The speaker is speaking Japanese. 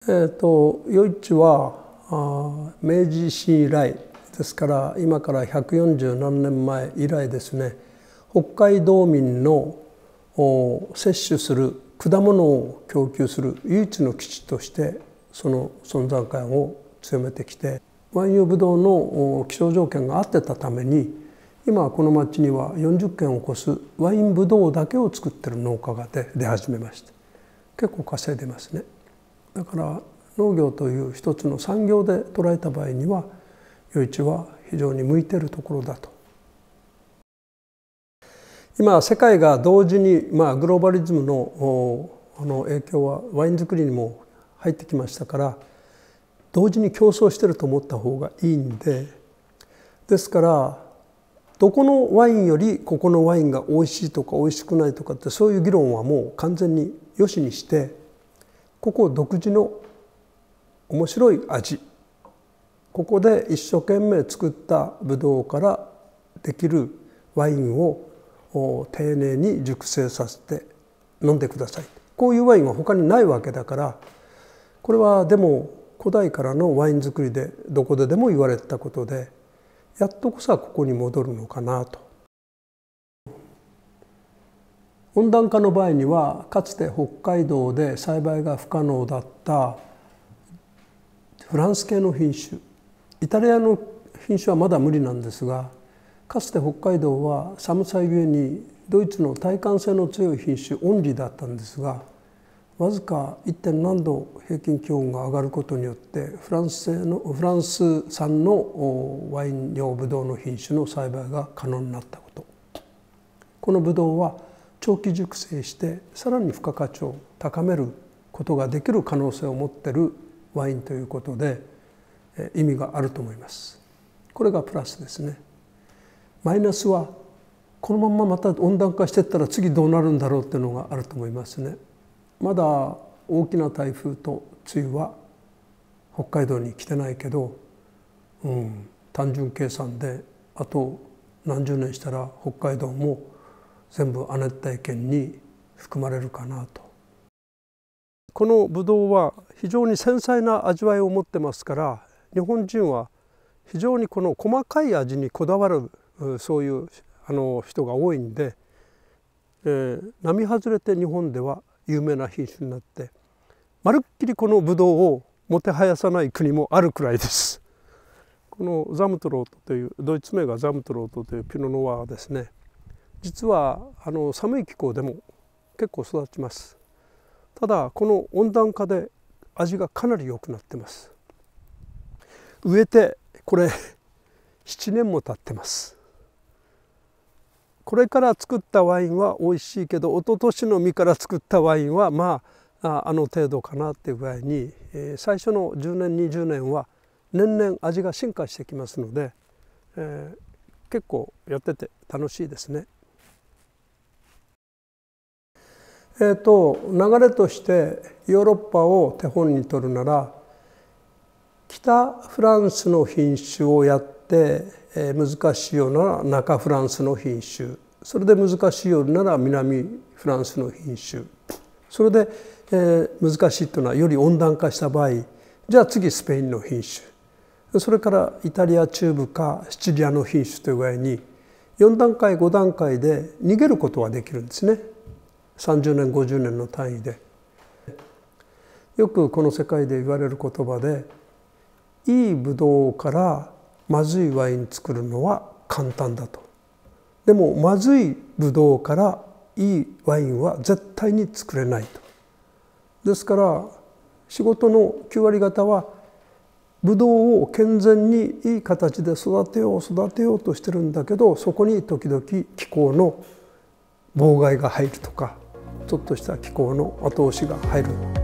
余市は明治維新以来ですから今から140何年前以来ですね、北海道民の摂取する果物を供給する唯一の基地としてその存在感を強めてきて、ワイン用ブドウの気象条件が合ってたために今この町には40軒を超すワインブドウだけを作ってる農家が出始めました。結構稼いでますね。だから農業という一つの産業で捉えた場合には余市は非常に向いているところだと。今世界が同時にグローバリズムの影響はワイン作りにも入ってきましたから、同時に競争してると思った方がいいんで、ですからどこのワインよりここのワインが美味しいとか美味しくないとかってそういう議論はもう完全によしにして、ここ独自の面白い味、ここで一生懸命作ったブドウからできるワインを丁寧に熟成させて飲んでください。こういうワインは他にないわけだから、これはでも古代からのワイン作りでどこででも言われたことで、やっとこそここに戻るのかなと。温暖化の場合にはかつて北海道で栽培が不可能だったフランス系の品種、イタリアの品種はまだ無理なんですが、かつて北海道は寒さゆえにドイツの耐寒性の強い品種オンリーだったんですが、わずか 1. 何度平均気温が上がることによってフランス産のワイン用ブドウの品種の栽培が可能になったこと、このブドウは長期熟成してさらに付加価値を高めることができる可能性を持っているワインということで意味があると思います。これがプラスですね。マイナスはこのまままた温暖化していったら次どうなるんだろうっていうのがあると思いますね。まだ大きな台風と梅雨は北海道に来てないけど、単純計算であと何十年したら北海道も全部亜熱帯圏に含まれるかなと。このブドウは非常に繊細な味わいを持ってますから、日本人は非常にこの細かい味にこだわるそういう人が多いんで、並外れて日本では有名な品種になって、まるっきりこのブドウをもてはやさない国もあるくらいです。このザムトロートというドイツ名がザムトロートというピノノワはですね、実は寒い気候でも結構育ちます。ただこの温暖化で味がかなり良くなってます。植えてこれ7年も経ってます。これから作ったワインは美味しいけど、一昨年の実から作ったワインは程度かなっていう具合に、最初の10年20年は年々味が進化してきますので、結構やってて楽しいですね。流れとしてヨーロッパを手本に取るなら、北フランスの品種をやって難しいようなら中フランスの品種、それで難しいようなら南フランスの品種、それで難しいというのはより温暖化した場合、じゃあ次スペインの品種、それからイタリア中部かシチリアの品種という具合に4段階5段階で逃げることはできるんですね。30年50年の単位で。よくこの世界で言われる言葉で、いいブドウからまずいワイン作るのは簡単だと。でもまずいブドウからいいワインは絶対に作れないと。ですから仕事の9割方はブドウを健全にいい形で育てようとしてるんだけど、そこに時々気候の妨害が入るとか、ちょっとした気候の後押しが入る。